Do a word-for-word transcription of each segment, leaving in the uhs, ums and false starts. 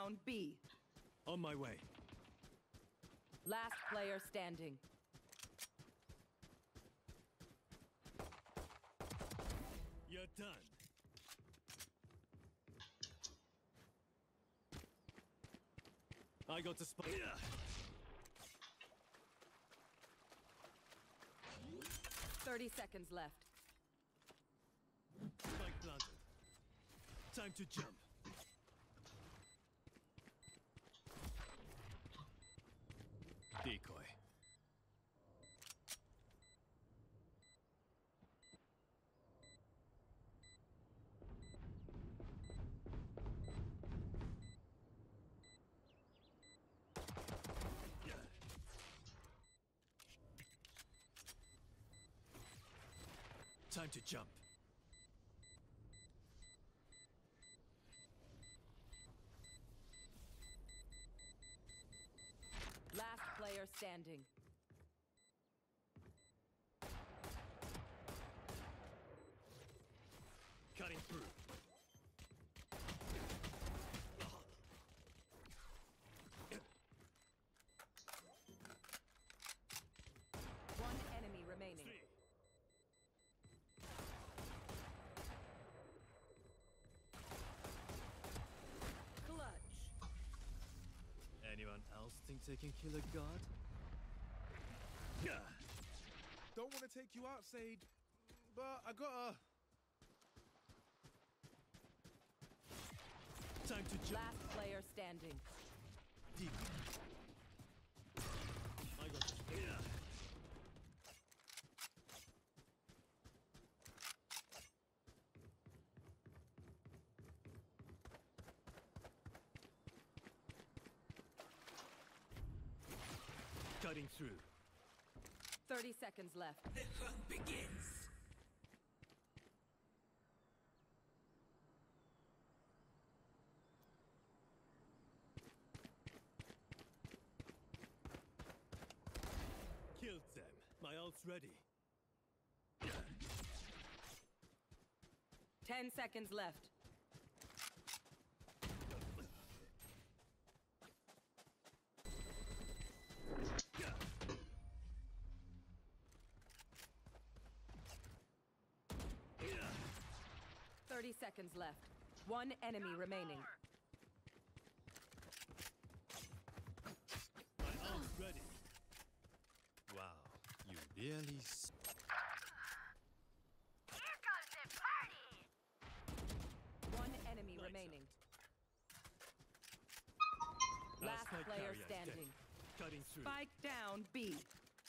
down B. On my way. Last player standing. You're done. I got to spot. Thirty seconds left. Spike planted. Time to jump. Decoy. Time to jump. Last player standing. Cutting through. One enemy remaining. Three. Clutch. Anyone else think they can kill a god? Don't want to take you out, Sage, but I gotta. Time to jump. Last player standing. Deep. I got you. Yeah. Cutting through. Thirty seconds left. The hunt begins. Killed them. My ult's ready. Ten seconds left. Thirty seconds left. One enemy remaining. My ult's ready. Wow, you really s- Here comes the party! One enemy Lights remaining. out. Last Spike player carrier standing. dead. Cutting through. Spike down B.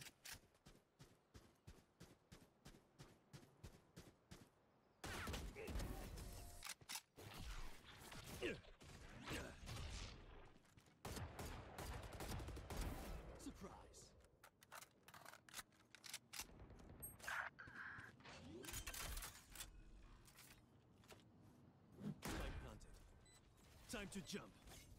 Yeah. Yeah. Surprise. Spike planted. Time to jump.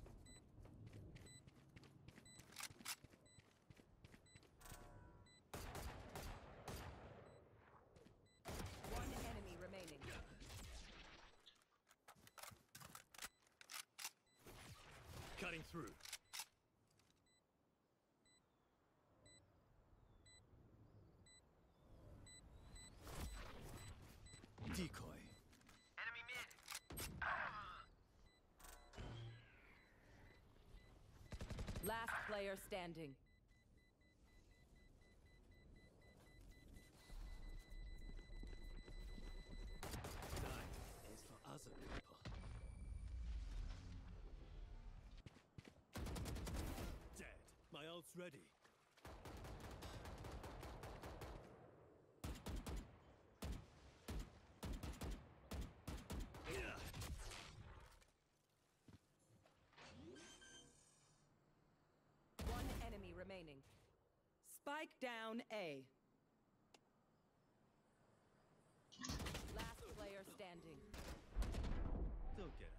One enemy remaining. Cutting through. Decoy. Enemy mid! Last player standing. Dying is for other people. Dead. My ult's ready. Yeah. One enemy remaining. Spike down A. Last player standing. Don't get it.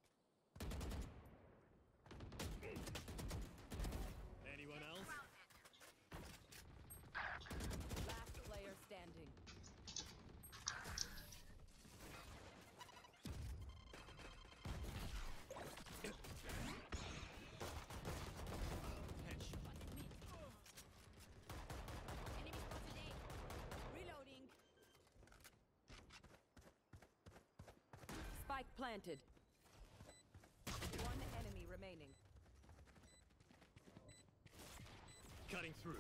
Anyone else? Spike planted. One enemy remaining. Cutting through.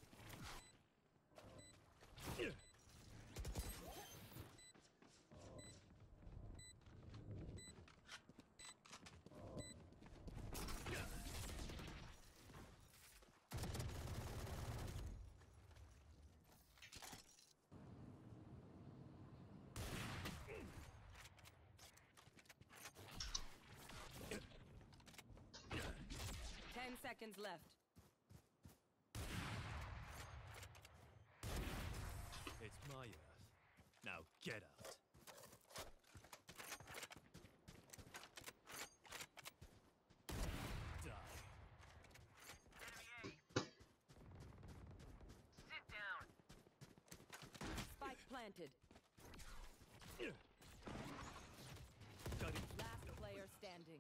Ten seconds left. It's my earth. Now get out. Die. Enemy A. Sit down. Spike planted. Cutting. Last player standing.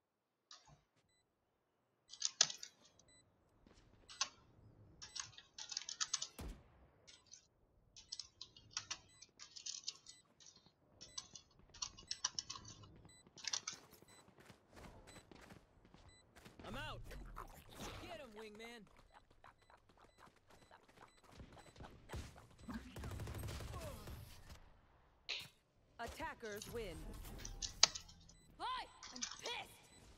I'm out! Get him, wingman! Attackers win. Hi! I'm pissed!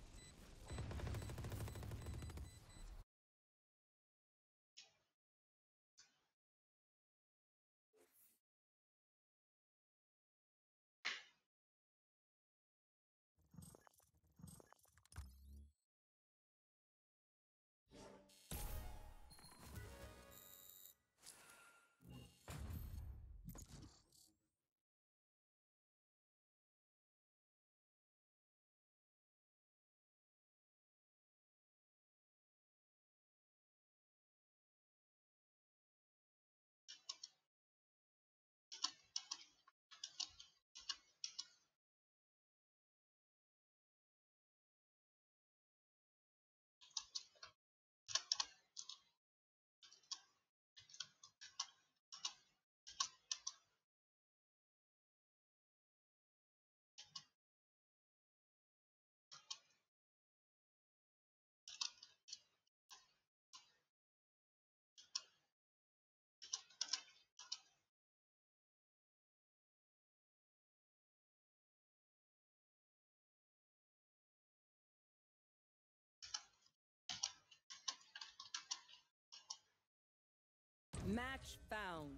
Match found.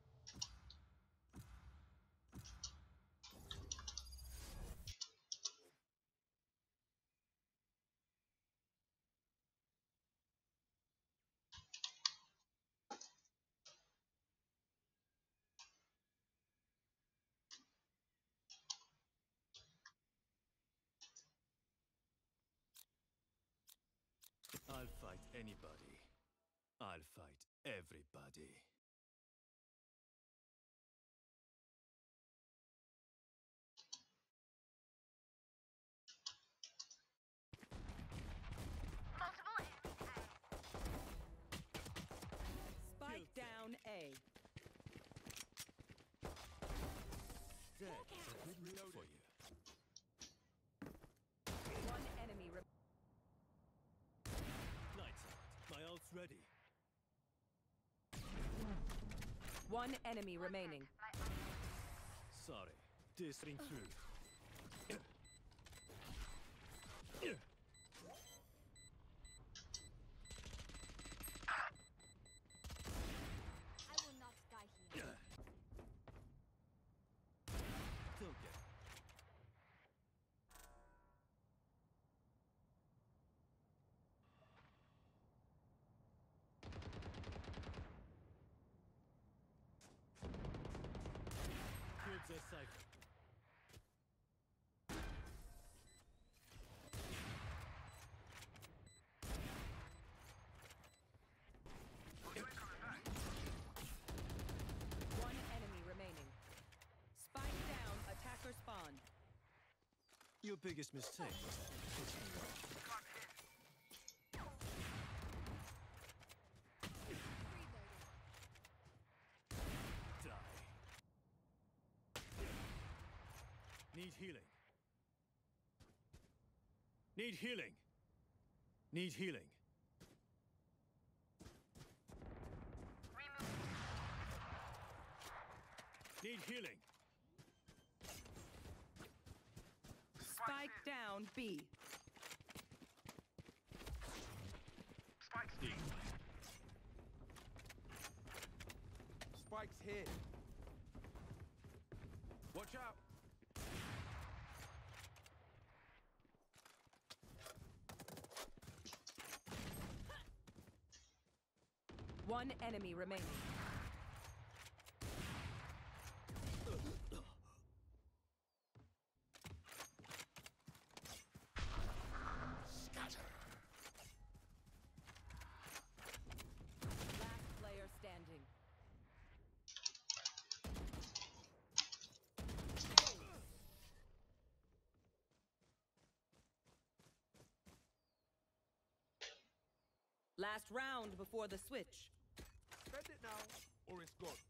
I'll fight anybody. I'll fight everybody. Multiple enemies Spike down A. That's a good load for you. One enemy re- Lights out. My ult's ready. One enemy remaining. Sorry. Dissing through. I will not die here. Don't get Here's the cipher. One enemy remaining. Spike down. Attacker spawn. Your biggest mistake was pissing me off. Die. Need healing. Need healing. Need healing. Need healing. Spike down B. Spike's D. Spike's here. Watch out. One enemy remaining. Last player standing. Last round before the switch. Spend it now, or it's gone.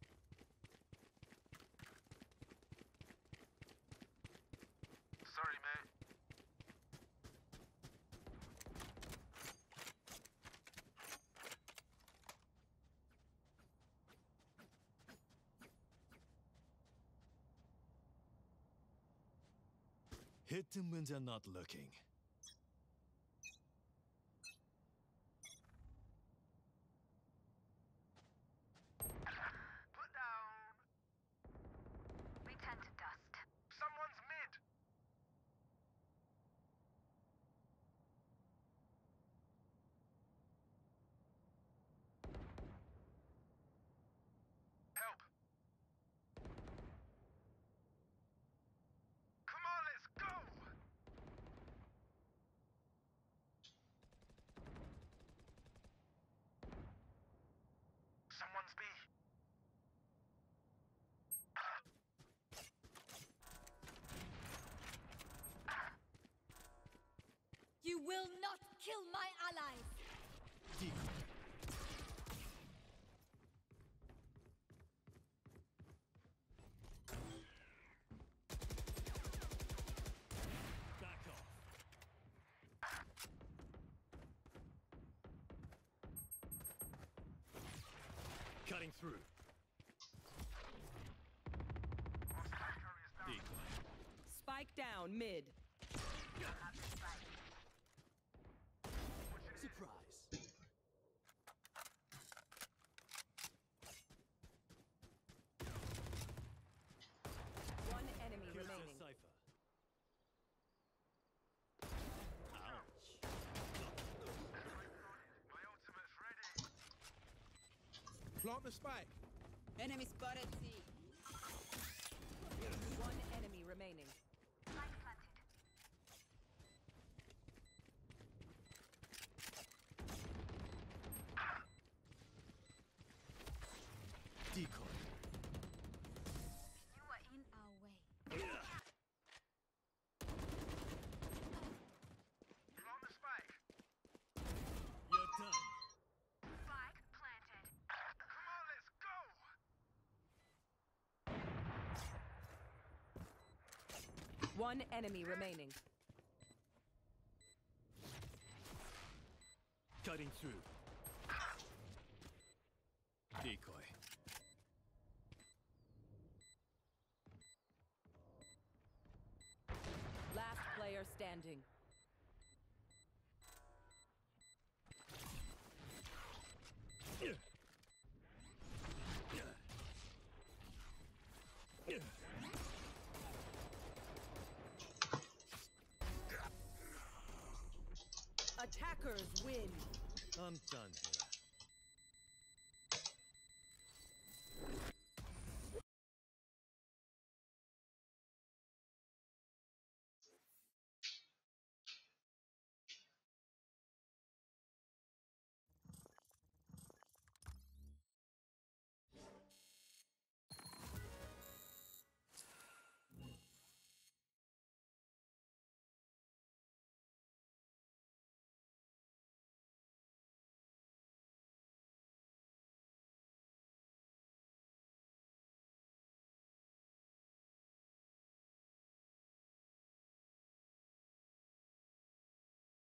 Sorry, mate. Hit them when they're not looking. Put down. We tend to dust. Someone's mid. Help. Come on, let's go. Someone's B. You will not kill my allies. Decoy. Back off. Cutting through. Decoy. Spike down mid. Surprise. One enemy Here's their remaining. cipher. Ouch. My ultimate's ready. Plant the spike. Enemy spotted C. One enemy remaining. Spike planted. Decoy. You are in our way. Plant the spike. You're done. Spike planted. Come on, let's go. One enemy remaining. Cutting through. Decoy. Last player standing. Attackers win. I'm done here.